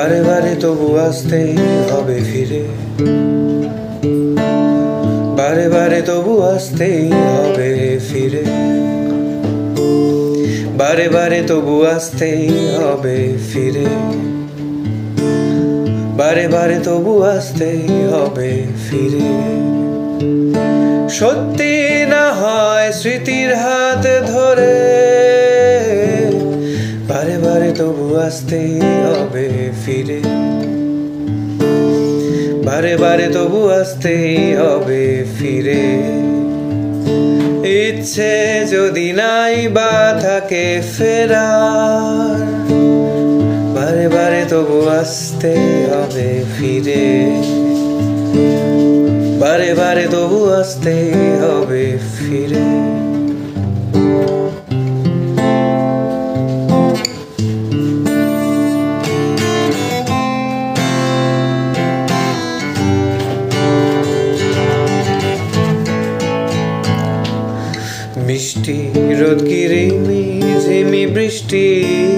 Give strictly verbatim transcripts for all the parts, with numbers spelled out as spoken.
বারে বারে তবু আসতেই হবে ফিরে, বারে বারে তবু আসতেই হবে ফিরে, বারে বারে তবু আসতেই হবে ফিরে, বারে বারে তবু আসতেই হবে ফিরে। সত্যি না হয় স্মৃতির হাত ধরে, বারে বারে তবু আসতেই হবে ফিরে, বারে বারে তবু আসতেই হবে ফিরে। ইচ্ছে যদি নাই বা থাকে ফেরার, বারে বারে তবু আসতেই হবে ফিরে, বারে বারে তবু আসতেই হবে ফিরে। মিষ্টি রোদ কিরিমি ঝিমি বৃষ্টি,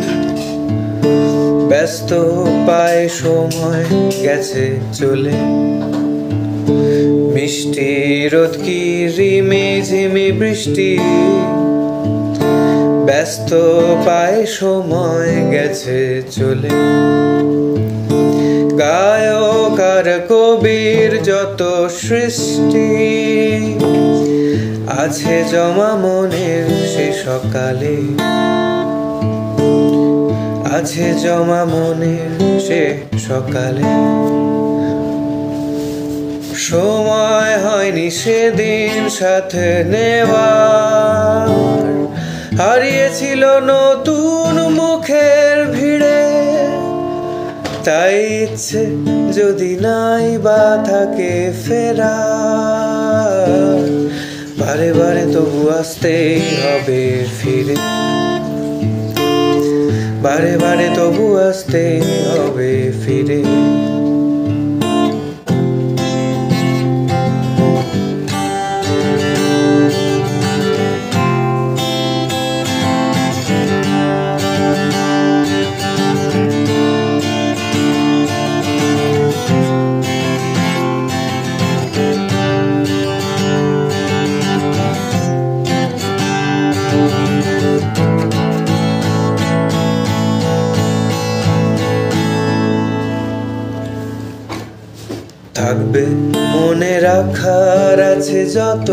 ব্যস্ত পায় সময় গেছে চলে। মিষ্টি রোদ কিরিমি ঝিমি বৃষ্টি, ব্যস্ত পায় সময় গেছে চলে। গায়ক আর কবির যত সৃষ্টি আছে জমা মনের সে সকালে, আছে জমা মনের সে সকালে। সময় হয়নি সেদিন সাথে নেওয়ার, হারিয়েছিল নতুন মুখের ভিড়ে। তাই ইচ্ছে যদি নাই বা থাকে ফেরার, বারে বারে তবু আসতেই হবে ফিরে, বারে বারে তবু আসতেই হবে ফিরে। থাকবে মনে রাখার আছে যত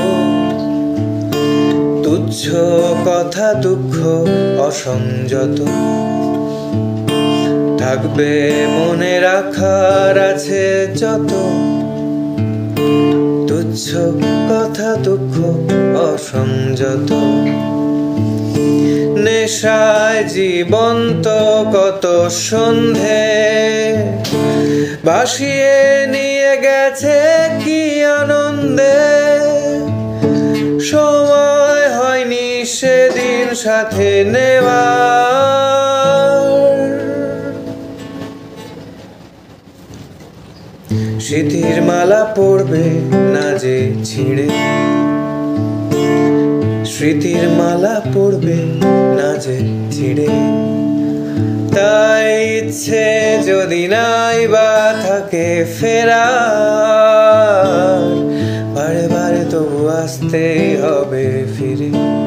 তুচ্ছ কথা দুঃখ অসংযত। থাকবে মনে রাখার আছে যত তুচ্ছ কথা দুঃখ অসংযত। নেশায় জীবন্ত কত সন্ধে ভাসিয়ে নিয়ে গেছে কি আনন্দে। সময় হয়নি সেদিন সাথে নেওয়ার, স্মৃতির মালা পড়বে না যে ছিঁড়ে, স্মৃতির মালা পড়বে না যে ছিঁড়ে। তাই ইচ্ছে যদি নাই বা থাকে ফেরার, বারে বারে তবু আসতেই হবে ফিরে,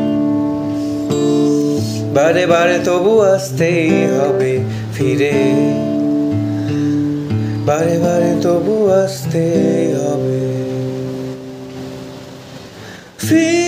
বারে বারে তবু আসতেই হবে ফিরে, বারে বারে তবু আসতেই হবে ফিরে।